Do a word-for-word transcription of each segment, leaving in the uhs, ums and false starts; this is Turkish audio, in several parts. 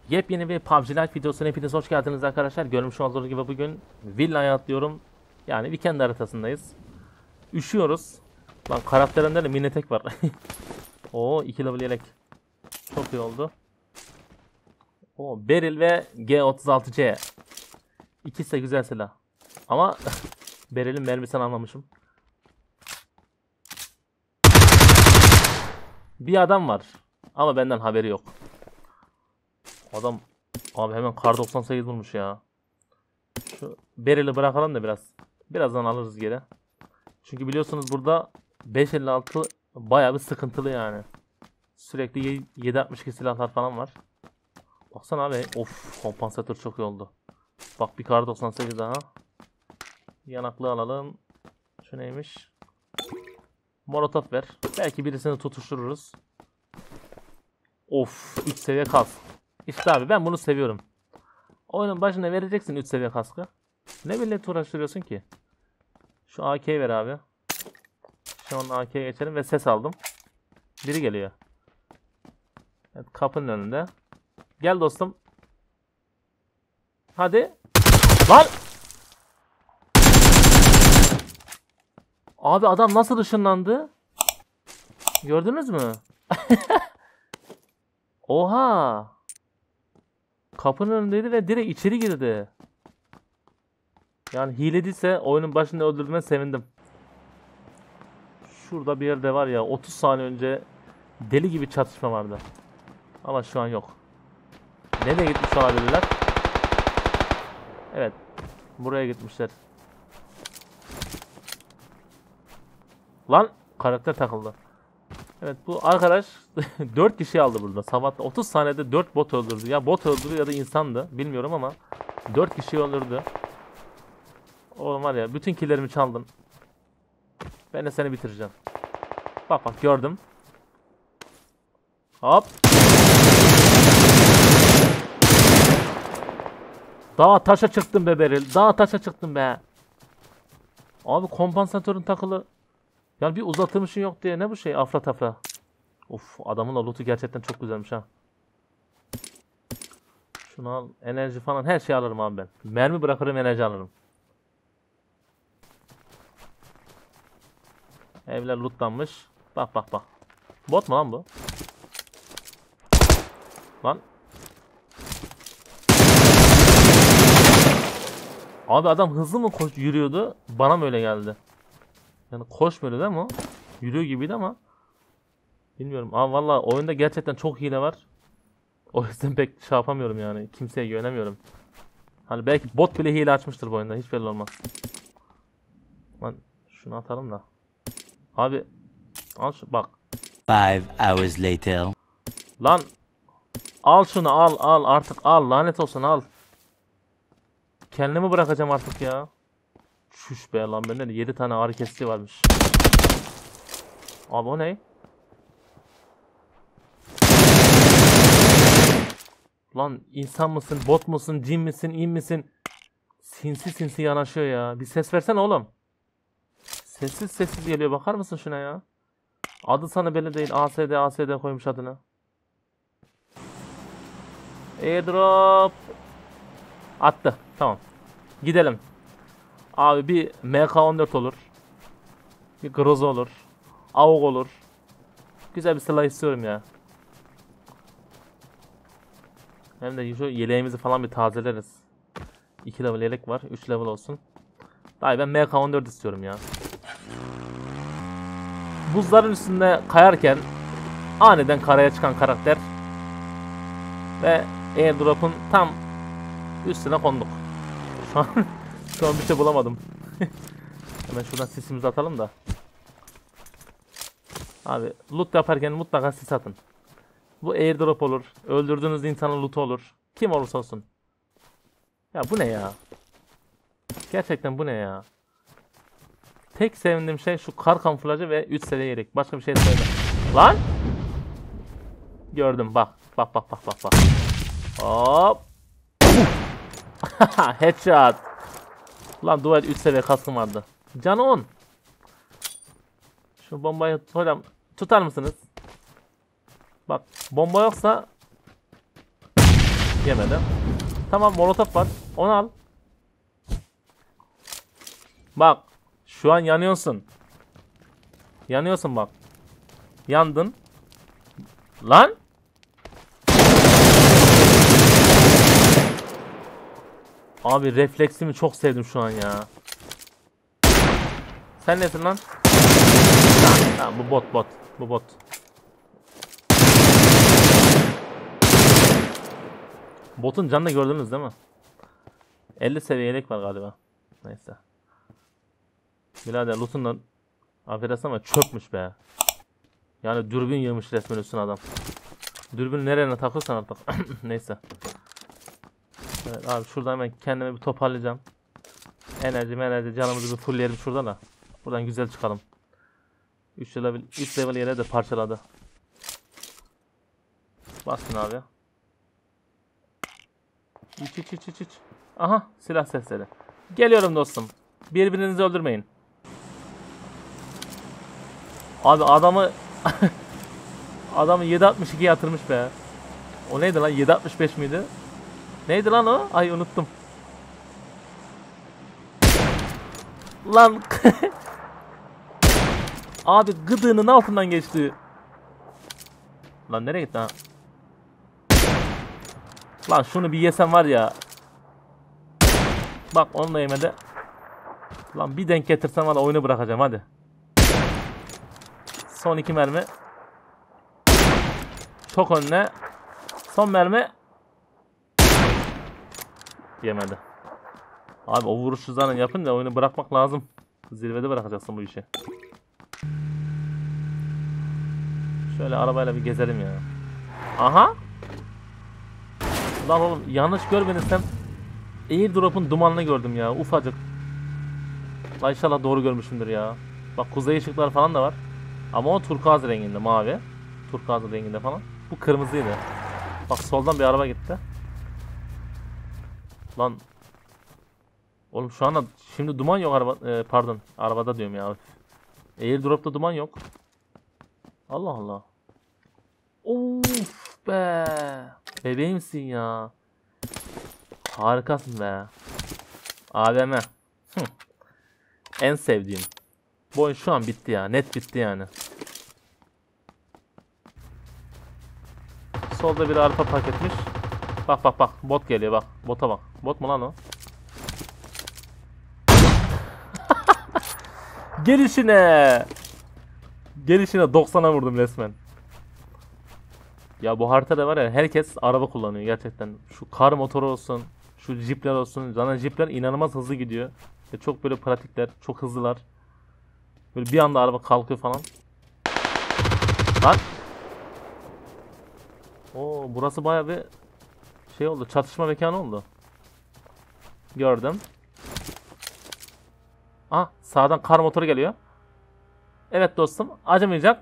Yepyeni bir P U B G Lite videosuna hepiniz hoş geldiniz arkadaşlar. Görmüş olduğunuz gibi bugün villaya atlıyorum. Yani weekend haritasındayız. Üşüyoruz. Lan karakterimde de mini tek var. Oo iki level yelek. Çok iyi oldu. Oo Beryl ve G otuz altı C. İkisi de güzel silah. Ama Beryl'in mermisini almamışım. Bir adam var. Ama benden haberi yok. Adam abi hemen kar doksan sekiz vurmuş ya. Şu Beryl'i bırakalım da biraz. Birazdan alırız geri. Çünkü biliyorsunuz burada beş elli altı bayağı bir sıkıntılı yani. Sürekli yedi altmış iki silahlar falan var. Baksana abi. Of, kompansatör çok iyi oldu. Bak bir kar doksan sekiz daha. Yanaklı alalım. Şu neymiş? Molotof ver. Belki birisini tutuştururuz. Of, üç seviye kask. İşte abi ben bunu seviyorum. Oyunun başına vereceksin üç seviye kaskı. Ne millet uğraştırıyorsun ki? Şu A K'yi ver abi. Şu an A K'ye geçelim ve ses aldım. Biri geliyor. Evet, kapının önünde. Gel dostum. Hadi. Lan! Abi adam nasıl ışınlandı? Gördünüz mü? Oha! Kapının önündeydi ve direkt içeri girdi. Yani hilediyse oyunun başında öldürdüğüme sevindim. Şurada bir yerde var ya, otuz saniye önce deli gibi çatışma vardı. Ama şu an yok. Nereye gitmiş olabilirler? Evet. Buraya gitmişler. Lan karakter takıldı. Evet, bu arkadaş dört kişi aldı burada. Sabah otuz saniyede dört bot öldürdü. Ya bot öldürdü ya da insandı. Bilmiyorum ama dört kişi öldürdü. Oğlum var ya, bütün killerimi çaldın. Ben de seni bitireceğim. Bak bak gördüm. Hop. Dağa taşa çıktım be Beryl. Dağa taşa çıktım be. Abi kompansatörün takılı. Yani bir uzatılmışın yok diye ne bu şey afra tafra. Of, adamın da loot'u gerçekten çok güzelmiş ha. Şunu al, enerji falan her şeyi alırım abi ben. Mermi bırakırım, enerji alırım. Evler lootlanmış. Bak bak bak. Bot mu lan bu? Lan. Abi adam hızlı mı koş yürüyordu? Bana mı öyle geldi? Yani koşmuyordu değil mi o? Yürüyor gibiydi ama. Bilmiyorum. Abi valla oyunda gerçekten çok hile var. O yüzden pek şey yapamıyorum yani. Kimseye güvenemiyorum. Hani belki bot bile hile açmıştır bu oyunda. Hiç belli olmaz. Lan şunu atalım da. Abi al şu bak. Five hours later. Lan al şunu, al al artık al, lanet olsun al. Kendimi bırakacağım artık ya. Şuş be lan, bende de yedi tane ağrı kesici varmış. Abi o ne? Lan insan mısın, bot musun, cin misin, in misin? Sinsi sinsi yanaşıyor ya. Bir ses versene oğlum. Sessiz sessiz geliyor, bakar mısın şuna ya? Adı sana belli değil. A S D A S D koymuş adını. Airdrop. Attı. Tamam. Gidelim. Abi bir M K on dört olur. Bir Groza olur. A U G olur. Güzel bir silah istiyorum ya. Hem de şu yeleğimizi falan bir tazeleriz. iki level yelek var. üç level olsun. Dayı ben M K on dört istiyorum ya. Buzların üstünde kayarken aniden karaya çıkan karakter ve airdrop'un tam üstüne konduk. Şu an şu an bir şey bulamadım. Hemen şuradan sisimizi atalım da. Abi loot yaparken mutlaka sis atın. Bu airdrop olur. Öldürdüğünüz insanın loot'u olur. Kim olursa olsun. Ya bu ne ya? Gerçekten bu ne ya? Tek sevindiğim şey şu kar kamuflajı ve üç seviye yelek. Başka bir şey söyle. Lan! Gördüm bak. Bak bak bak bak bak. Hop. Headshot. Lan duvar üç seviye kaskım vardı. Canı on. Şu bombayı hocam tutar mısınız? Bak bomba yoksa Yemedi. Tamam, molotof var. Onu al. Bak. Şu an yanıyorsun. Yanıyorsun bak. Yandın. Lan. Abi refleksimi çok sevdim şu an ya. Sen nesin lan? Tamam, tamam, bu bot bot. Bu bot. Botun canını gördünüz değil mi? elli seviyelik var galiba. Neyse. Birader lootundan affedersin ama çökmüş be. Yani dürbün yığmış resmen üstüne adam. Dürbünü nereye takıyorsan artık. Neyse. Evet abi, şurada hemen kendime bir toparlayacağım. Enerji enerji canımızı bir fullleyelim şurada da. Buradan güzel çıkalım. üç level, üç level yere de parçaladı. Bastın abi. İç iç iç iç iç. Aha, silah sesleri. Geliyorum dostum. Birbirinizi öldürmeyin. Abi adamı adamı yedi altmış iki yatırmış be. O neydi lan? yedi altmış beş miydi? Neydi lan o? Ay unuttum. Lan abi gıdığının altından geçti. Lan nereye gitti ha? Lan şunu bir yesem var ya. Bak onu da yemedi. Lan bir denk getirsem var, oyunu bırakacağım hadi. Son iki mermi. Çok önüne. Son mermi. Yemedi. Abi o vuruş hızlarını yapınca oyunu bırakmak lazım. Zirvede bırakacaksın bu işi. Şöyle arabayla bir gezelim ya. Aha. Lan oğlum yanlış görmediysem airdrop'un dumanını gördüm ya, ufacık. Lan inşallah doğru görmüşümdür ya. Bak kuzey ışıkları falan da var. Ama o turkuaz renginde, mavi. Turkuaz renginde falan. Bu kırmızıydı. Bak soldan bir araba gitti. Lan. Oğlum şu anda şimdi duman yok araba, e, pardon arabada diyorum ya. Airdrop'ta duman yok. Allah Allah. Of be. Bebeğimsin ya. Harikasın be. A V M. Hı. En sevdiğim. Bu oyun şu an bitti ya. Net bitti yani. Solda bir arpa park etmiş. Bak bak bak. Bot geliyor bak. Bota bak. Bot mu lan o? Gelişine. Gelişine doksana vurdum resmen. Ya bu haritada var ya, herkes araba kullanıyor gerçekten. Şu kar motoru olsun, şu jipler olsun. Zaten jipler inanılmaz hızlı gidiyor. Ve çok böyle pratikler, çok hızlılar. Böyle bir anda araba kalkıyor falan. Lan. Oo, burası baya bir şey oldu. Çatışma mekanı oldu. Gördüm. Ah, sağdan kar motoru geliyor. Evet dostum, acımayacak.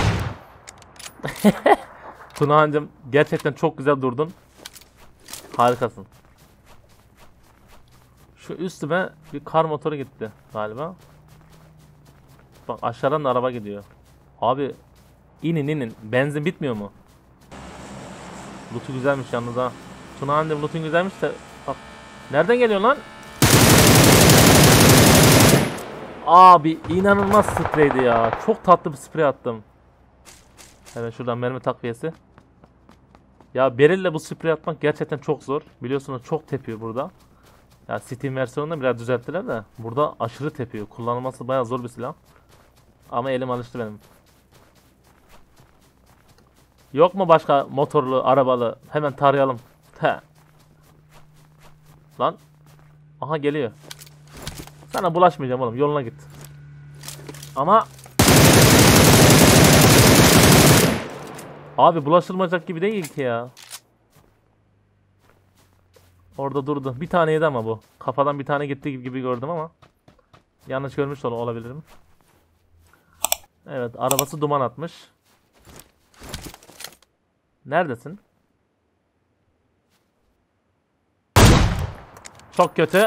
Tunahan'cım gerçekten çok güzel durdun. Harikasın. Şu üstüme bir kar motoru gitti galiba. Bak aşağıdan da araba gidiyor. Abi inin inin. Benzin bitmiyor mu? Loot'u güzelmiş yalnız ha. Tunahan'cım loot'un güzelmiş de bak. Nereden geliyor lan? Abi inanılmaz spreydi ya. Çok tatlı bir sprey attım. Hemen şuradan mermi takviyesi. Ya Beryl'le bu sprey atmak gerçekten çok zor. Biliyorsunuz çok tepiyor burada. Ya Steam versiyonunda biraz düzelttiler de burada aşırı tepiyor. Kullanılması bayağı zor bir silah. Ama elim alıştı benim. Yok mu başka motorlu, arabalı? Hemen tarayalım. He. Lan. Aha geliyor. Sana bulaşmayacağım oğlum. Yoluna git. Ama abi bulaşılmayacak gibi değil ki ya. Orada durdu. Bir tane yedi ama bu. Kafadan bir tane gitti gibi gördüm ama. Yanlış görmüş ol olabilirim. Evet, arabası duman atmış. Neredesin? Çok kötü.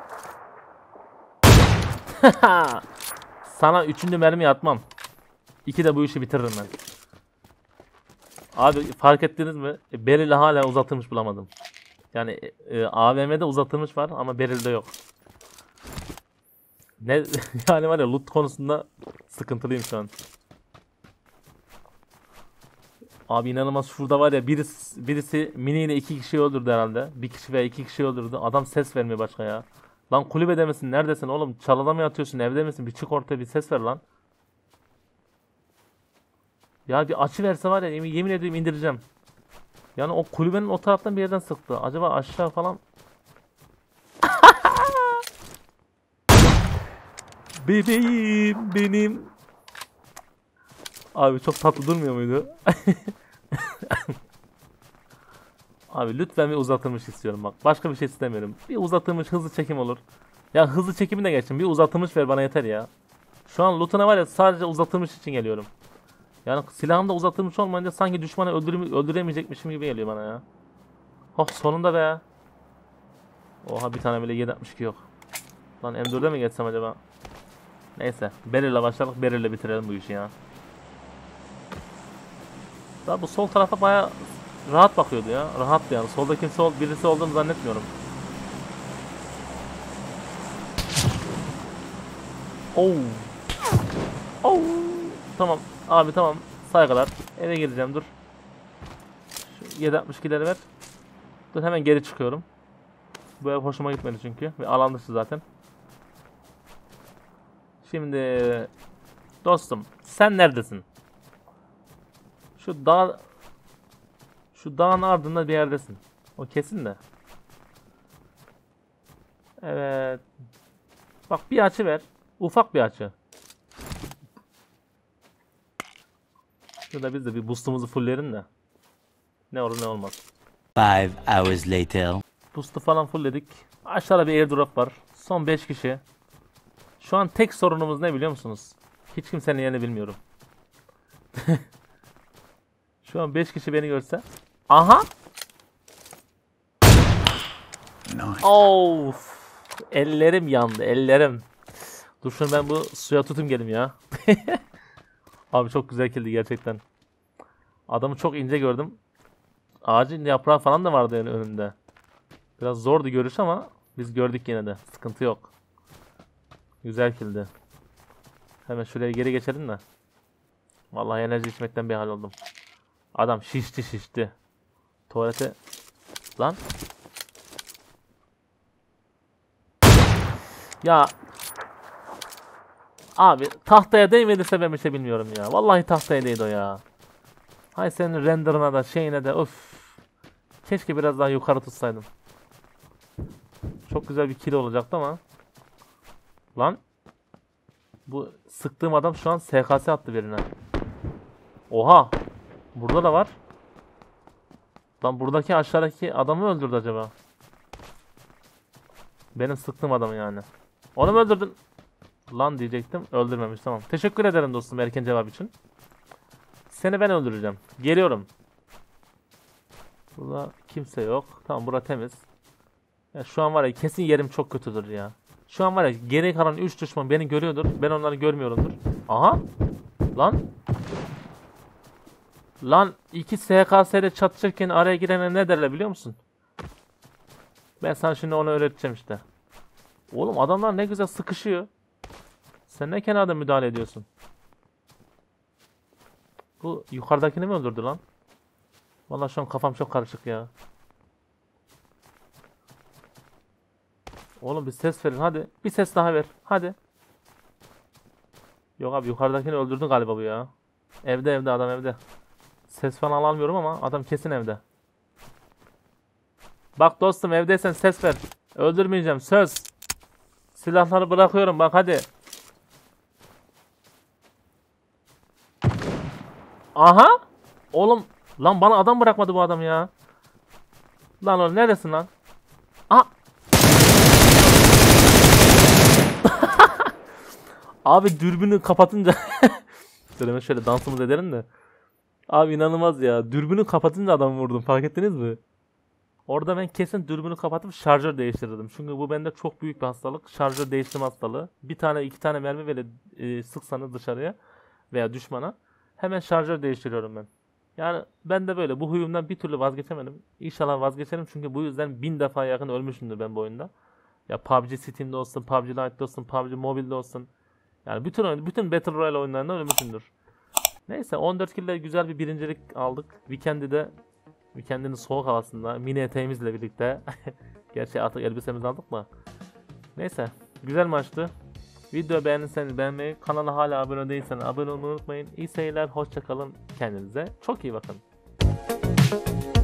Sana üçüncü mermi atmam. İki de bu işi bitiririm ben. Abi fark ettiniz mi? Beryl'i hala uzatılmış bulamadım. Yani e, A V M'de uzatılmış var ama Beril'de yok. Ne yani var ya, loot konusunda sıkıntılıyım şu an. Abi inanılmaz, şurada var ya, birisi, birisi miniyle iki kişiyi öldürdü herhalde. Bir kişi veya iki kişiyi öldürdü. Adam ses vermiyor başka ya. Lan kulübede misin? Neredesin oğlum? Çalıda mı yatıyorsun? Evde misin? Bir çık ortaya, bir ses ver lan. Ya bir açı verse var ya, yemin, yemin ediyorum indireceğim. Yani o kulübenin o taraftan bir yerden sıktı. Acaba aşağı falan. Bebeğim benim. Abi çok tatlı durmuyor muydu? Abi lütfen bir uzatılmış istiyorum bak. Başka bir şey istemiyorum. Bir uzatılmış hızlı çekim olur. Ya hızlı çekimi de geçtim. Bir uzatılmış ver bana yeter ya. Şu an lootuna var ya, sadece uzatılmış için geliyorum. Yani silahım da uzatılmış olmayınca sanki düşmanı öldürüm öldüremeyecekmişim gibi geliyor bana ya. Oh sonunda be. Oha, bir tane bile yedi altmış iki yok. Lan M dört'e mi geçsem acaba? Neyse. Beril'le başladık. Beril'le bitirelim bu işi ya. Daha bu sol tarafa baya rahat bakıyordu ya. Rahattı yani. Solda kimse ol birisi olduğunu zannetmiyorum. Oo. Oo. Tamam. Abi tamam. Saygılar. Eve gireceğim, dur. Şu yedi altmış ikileri ver. Dur, hemen geri çıkıyorum. Bu ev hoşuma gitmedi çünkü. Ve alan dışı zaten. Şimdi dostum, sen neredesin? Şu dağ Şu dağın ardında bir yerdesin. O kesin de. Evet. Bak, bir açı ver. Ufak bir açı. Şurada biz de bir boost'umuzu fulllerin de. Ne olur ne olmaz. Five hours later. Boost'u falan fullledik. Aşağıda bir airdrop var. Son beş kişi. Şu an tek sorunumuz ne biliyor musunuz? Hiç kimsenin yerini bilmiyorum. Şu an beş kişi beni görse. Aha! Nice. Of! Ellerim yandı, ellerim. Dur şunu ben bu suya tutayım gelim ya. Abi çok güzel kildi gerçekten. Adamı çok ince gördüm. Ağacın yaprağı falan da vardı yani önünde. Biraz zordu görüş ama biz gördük yine de. Sıkıntı yok. Güzel kildi. Hemen şuraya geri geçelim de. Vallahi enerji içmekten bir hal oldum. Adam şişti şişti. Tuvalete... Lan. Ya. Abi tahtaya değmediyse ben bir şey bilmiyorum ya. Vallahi tahtaya değdi o ya. Hay senin renderına da şeyine de, öf. Keşke biraz daha yukarı tutsaydım. Çok güzel bir kill olacaktı ama. Lan. Bu sıktığım adam şu an S K S attı birine. Oha. Burada da var. Lan buradaki aşağıdaki adamı öldürdü acaba? Benim sıktığım adamı yani. Onu mu öldürdün? Lan diyecektim. Öldürmemiş, tamam. Teşekkür ederim dostum erken cevap için. Seni ben öldüreceğim. Geliyorum. Burada kimse yok. Tamam, bura temiz. Ya şu an var ya, kesin yerim çok kötüdür ya. Şu an var ya, geri kalan üç düşman beni görüyordur. Ben onları görmüyorumdur. Aha. Lan. Lan iki S K S'de çatışırken araya girene ne derler biliyor musun? Ben sana şimdi onu öğreteceğim işte. Oğlum adamlar ne güzel sıkışıyor. Sen ne kenarda müdahale ediyorsun? Bu yukarıdakini mi öldürdü lan? Vallahi şu an kafam çok karışık ya. Oğlum bir ses verin hadi. Bir ses daha ver. Hadi. Yok abi, yukarıdakini öldürdün galiba bu ya. Evde evde adam evde. Ses falan alamıyorum ama adam kesin evde. Bak dostum, evdeysen ses ver. Öldürmeyeceğim, söz. Silahları bırakıyorum bak, hadi. Aha. Oğlum lan, bana adam bırakmadı bu adam ya. Lan oğlum neredesin lan? Aa. Abi dürbünü kapatınca dur hemen şöyle dansımız edelim de. Abi inanılmaz ya. Dürbünü kapatınca adamı vurdum. Fark ettiniz mi? Orada ben kesin dürbünü kapatıp şarjör değiştirdim. Çünkü bu bende çok büyük bir hastalık. Şarjör değiştirme hastalığı. Bir tane iki tane mermi böyle e, sıksanız dışarıya veya düşmana hemen şarjör değiştiriyorum ben. Yani ben de böyle bu huyumdan bir türlü vazgeçemedim. İnşallah vazgeçerim çünkü bu yüzden bin defa yakın ölmüşümdür ben bu oyunda. Ya P U B G Steam'de olsun, P U B G Lite'de olsun, P U B G Mobile'de olsun. Yani bütün oyun, bütün Battle Royale oyunlarında ölmüşümdür. Neyse on dört kill ile güzel bir birincilik aldık. Weekend'i de Weekend'in soğuk havasında mini eteğimizle birlikte. Gerçi artık elbisemizi aldık mı? Neyse güzel maçtı. Videoyu beğendiyseniz beğenmeyi, kanala hala abone değilseniz abone olmayı unutmayın. İyi seyirler, hoşça kalın, kendinize çok iyi bakın.